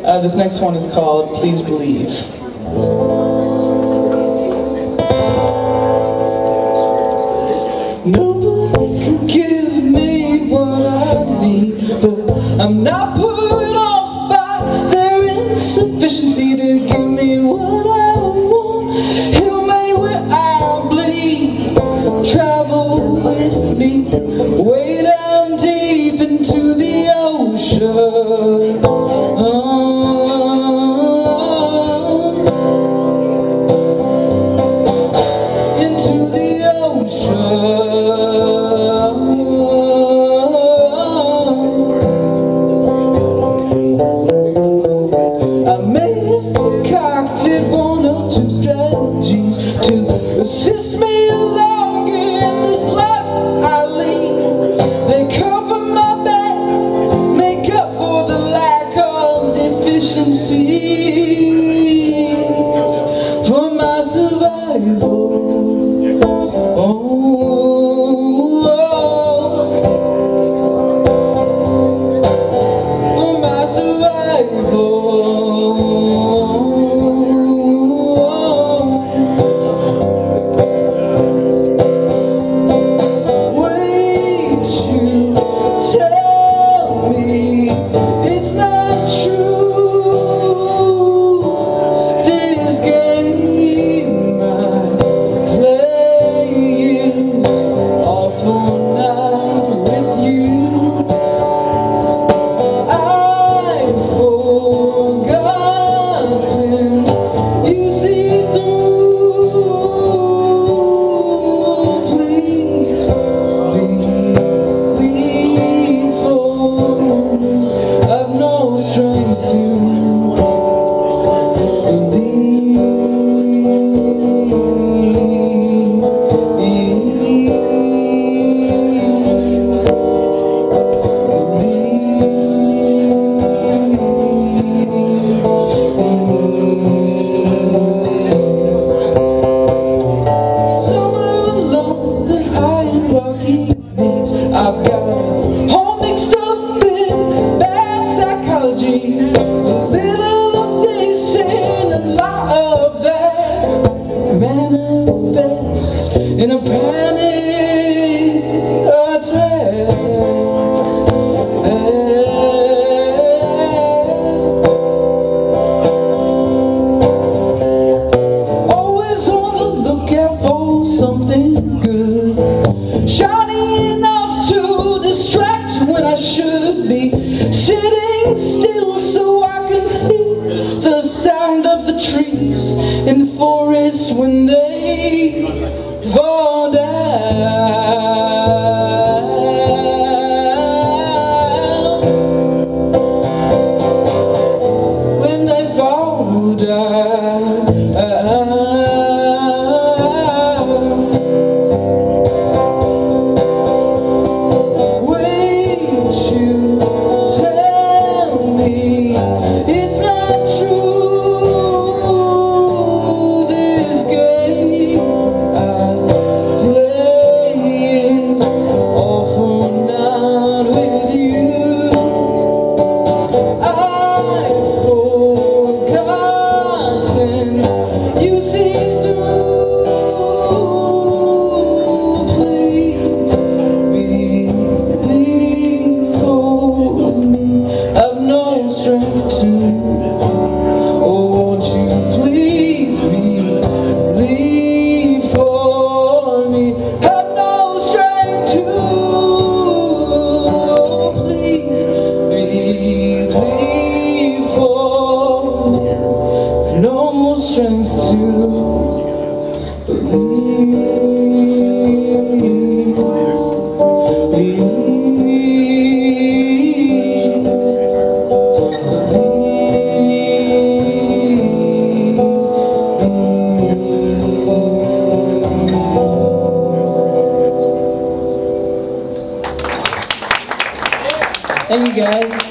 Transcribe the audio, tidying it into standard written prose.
This next one is called Please Believe. Nobody can give me what I need, but I'm not put off by their insufficiency to give me what I want. Heal me where I bleed, travel with me, way down deep into the ocean. Into the ocean. I may have concocted one or two strategies to assist me along in this life I lead. They cover my back, make up for the lack of deficiencies, for my survival. For my survival. I've got all mixed up in bad psychology, a little of this and a lot of that manifests in a panic attack. Always on the lookout for something good, shiny enough to distract when I should be sitting still so I can hear the sound of the trees in the forest when they fall down. When they fall down. It's not true, this game I play is all for not with you. I've forgotten, you see through. Please believe for me, I've no strength to. Oh, won't you please believe for me? Have no strength to. Oh, please believe for me. Have no strength to believe. Thank you guys.